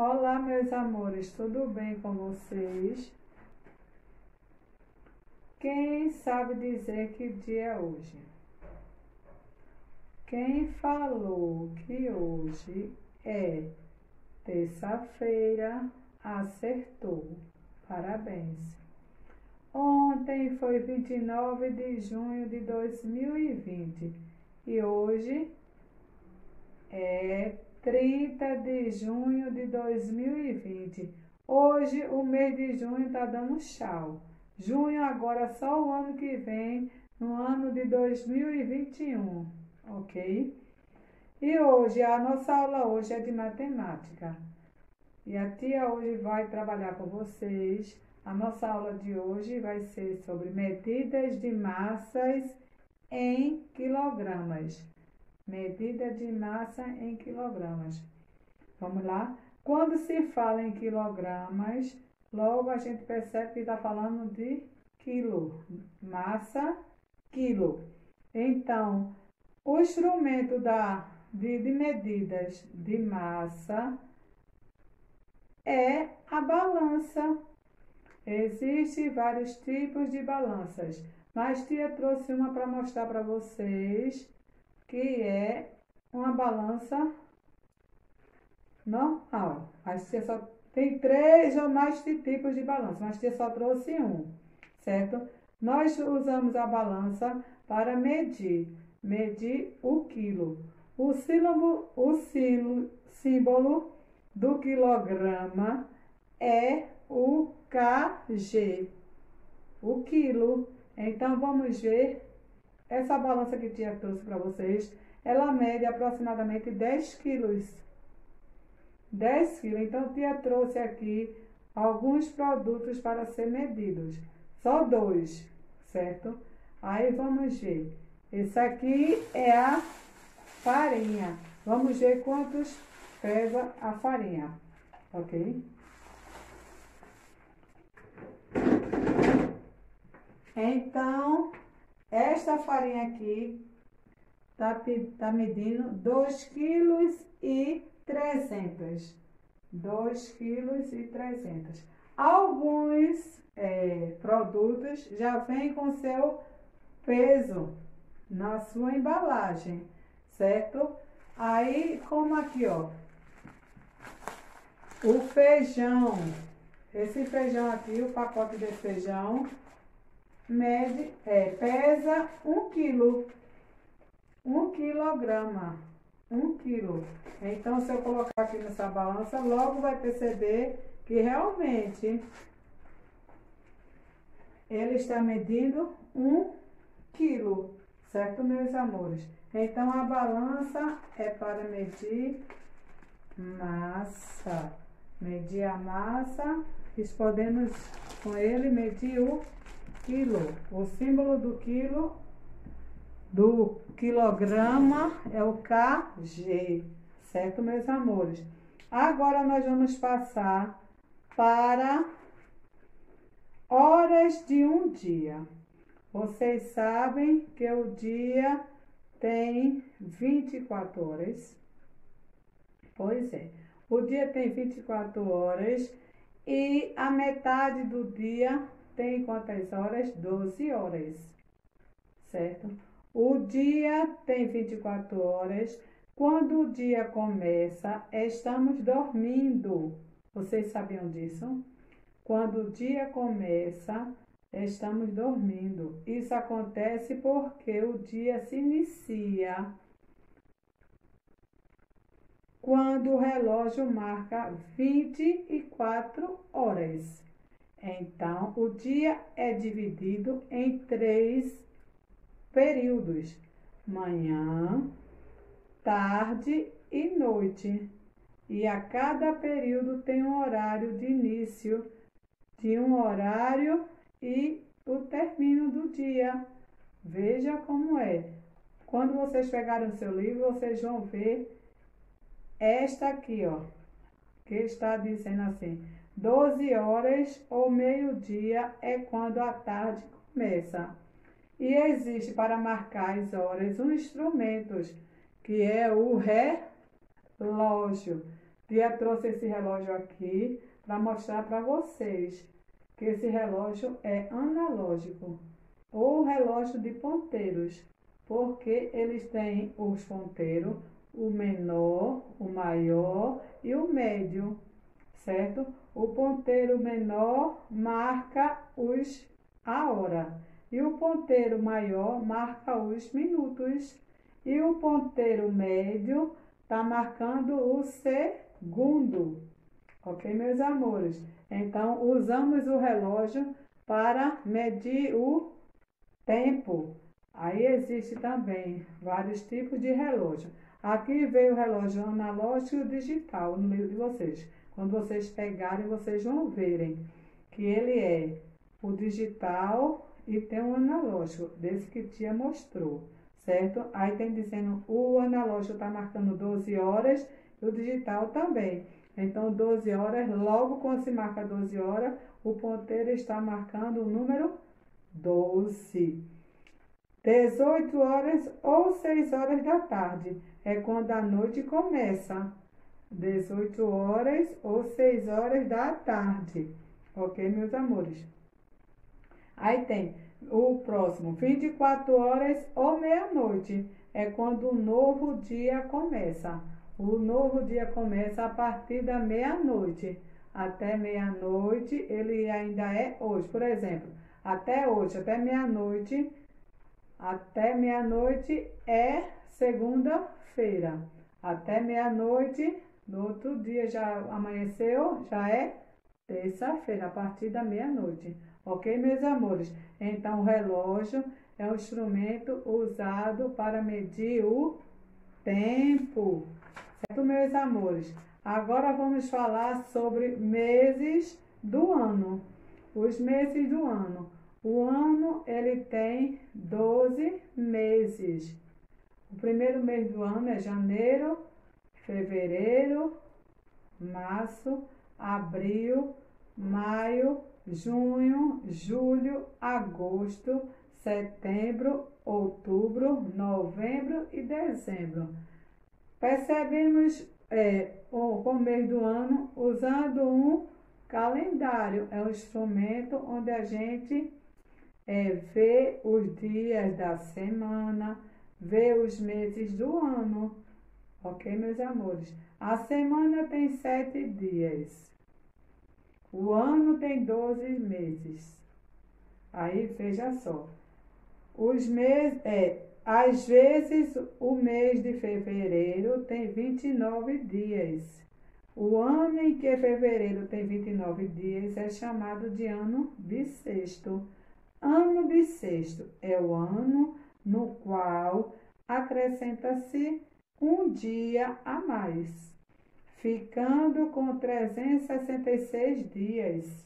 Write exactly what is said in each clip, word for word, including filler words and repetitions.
Olá, meus amores, tudo bem com vocês? Quem sabe dizer que dia é hoje? Quem falou que hoje é terça-feira, acertou. Parabéns. Ontem foi vinte e nove de junho de dois mil e vinte e hoje é trinta de junho de dois mil e vinte. Hoje o mês de junho está dando tchau. Junho agora só o ano que vem, no ano de dois mil e vinte e um, ok? E hoje, a nossa aula hoje é de matemática. E a tia hoje vai trabalhar com vocês. A nossa aula de hoje vai ser sobre medidas de massas em quilogramas. Medida de massa em quilogramas. Vamos lá? Quando se fala em quilogramas, logo a gente percebe que está falando de quilo. Massa, quilo. Então, o instrumento da, de, de medidas de massa é a balança. Existem vários tipos de balanças, mas tia trouxe uma para mostrar para vocês, que é uma balança normal. Mas tia só tem três ou mais tipos de balança, mas tia só trouxe um, certo? Nós usamos a balança para medir, medir o quilo. O símbolo, o símbolo do quilograma é o Kg, o quilo. Então, vamos ver. Essa balança que tia trouxe para vocês, ela mede aproximadamente dez quilos. dez quilos. Então, tia trouxe aqui alguns produtos para ser medidos. Só dois, certo? Aí, vamos ver. Esse aqui é a farinha. Vamos ver quantos pesa a farinha, ok? Então, esta farinha aqui está tá medindo dois quilos e trezentos. dois quilos e trezentos. Alguns é, produtos já vêm com seu peso na sua embalagem, certo? Aí, como aqui, ó, o feijão, esse feijão aqui, o pacote de feijão, mede, é, pesa um quilo, um quilograma, um quilo. Então, se eu colocar aqui nessa balança, logo vai perceber que realmente ele está medindo um quilo, certo, meus amores? Então, a balança é para medir massa, medir a massa, e podemos com ele medir o quilo. O símbolo do quilo, do quilograma, é o Kg, certo, meus amores? Agora nós vamos passar para horas de um dia. Vocês sabem que o dia tem vinte e quatro horas. Pois é, o dia tem vinte e quatro horas e a metade do dia tem quantas horas? doze horas, certo? O dia tem vinte e quatro horas. Quando o dia começa, estamos dormindo. Vocês sabiam disso? Quando o dia começa, estamos dormindo. Isso acontece porque o dia se inicia quando o relógio marca vinte e quatro horas. Então, o dia é dividido em três períodos: manhã, tarde e noite. E a cada período tem um horário de início, de um horário e o término do dia. Veja como é. Quando vocês pegarem o seu livro, vocês vão ver esta aqui, ó, que está dizendo assim: doze horas ou meio-dia é quando a tarde começa. E existe para marcar as horas um instrumento, que é o relógio. Tia trouxe esse relógio aqui para mostrar para vocês que esse relógio é analógico, ou relógio de ponteiros, porque eles têm os ponteiros, o menor, o maior e o médio, certo? O ponteiro menor marca os, a hora, e o ponteiro maior marca os minutos, e o ponteiro médio está marcando o segundo, ok, meus amores? Então, usamos o relógio para medir o tempo. Aí existe também vários tipos de relógio. Aqui veio o relógio analógico e o digital no livro de vocês. Quando vocês pegarem, vocês vão verem que ele é o digital e tem um analógico, desse que tia mostrou, certo? Aí tem dizendo o analógico está marcando doze horas e o digital também. Então, doze horas, logo quando se marca doze horas, o ponteiro está marcando o número doze. dezoito horas ou seis horas da tarde é quando a noite começa. dezoito horas ou seis horas da tarde. Ok, meus amores? Aí tem o próximo, vinte e quatro horas ou meia-noite. É quando o novo dia começa. O novo dia começa a partir da meia-noite. Até meia-noite ele ainda é hoje. Por exemplo, até hoje, até meia-noite, até meia-noite é segunda-feira. Até meia-noite, no outro dia já amanheceu, já é terça-feira, a partir da meia-noite. Ok, meus amores? Então, o relógio é um instrumento usado para medir o tempo. Certo, meus amores? Agora vamos falar sobre meses do ano. Os meses do ano. O ano, ele tem doze meses. O primeiro mês do ano é janeiro, fevereiro, março, abril, maio, junho, julho, agosto, setembro, outubro, novembro e dezembro. Percebemos é, o, o mês do ano usando um calendário. É um instrumento onde a gente é, vê os dias da semana, vê os meses do ano. Ok, meus amores? A semana tem sete dias. O ano tem doze meses. Aí, veja só. Os meses, é, às vezes, o mês de fevereiro tem vinte e nove dias. O ano em que fevereiro tem vinte e nove dias é chamado de ano bissexto. Ano bissexto é o ano no qual acrescenta-se um dia a mais, ficando com trezentos e sessenta e seis dias.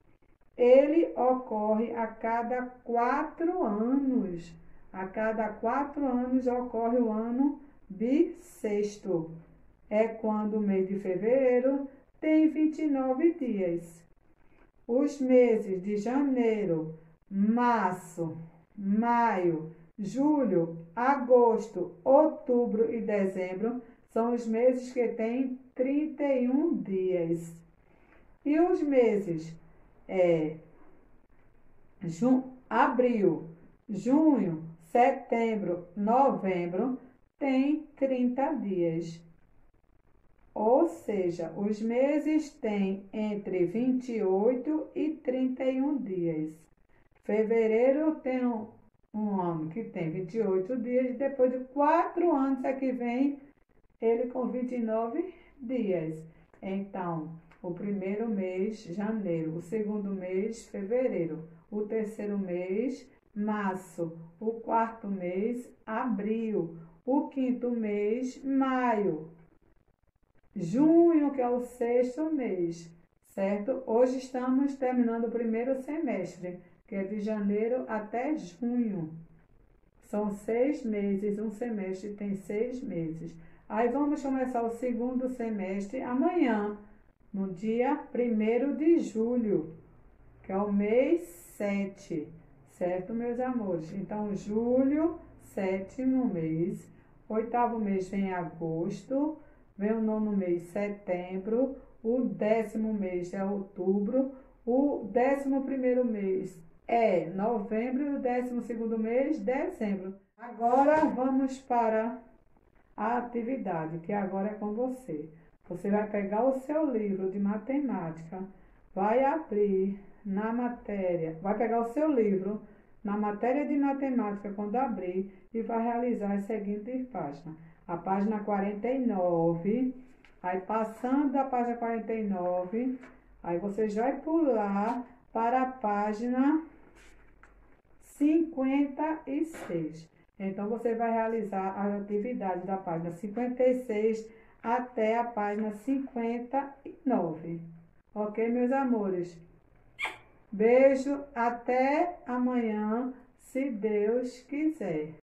Ele ocorre a cada quatro anos. A cada quatro anos ocorre o ano bissexto. É quando o mês de fevereiro tem vinte e nove dias. Os meses de janeiro, março, maio, julho, agosto, outubro e dezembro são os meses que têm trinta e um dias. E os meses é, jun, abril, junho, setembro, novembro têm trinta dias. Ou seja, os meses têm entre vinte e oito e trinta e um dias. Fevereiro tem um, um ano que tem vinte e oito dias, e depois de quatro anos é que vem ele com vinte e nove dias. Então, o primeiro mês, janeiro, o segundo mês, fevereiro, o terceiro mês, março, o quarto mês, abril, o quinto mês, maio, junho, que é o sexto mês, certo? Hoje estamos terminando o primeiro semestre, que é de janeiro até junho. São seis meses, um semestre tem seis meses. Aí vamos começar o segundo semestre amanhã, no dia primeiro de julho, que é o mês sete, certo, meus amores? Então, julho, sétimo mês, oitavo mês vem agosto, vem o nono mês, setembro, o décimo mês é outubro, o décimo primeiro mês é novembro e o décimo segundo mês, dezembro. Agora vamos para a atividade, que agora é com você. Você vai pegar o seu livro de matemática, vai abrir na matéria, vai pegar o seu livro na matéria de matemática quando abrir e vai realizar as seguintes páginas. A página quarenta e nove, aí passando da página quarenta e nove, aí você já vai pular para a página cinquenta e seis. Então, você vai realizar a atividade da página cinquenta e seis até a página cinquenta e nove. Ok, meus amores? Beijo, até amanhã, se Deus quiser.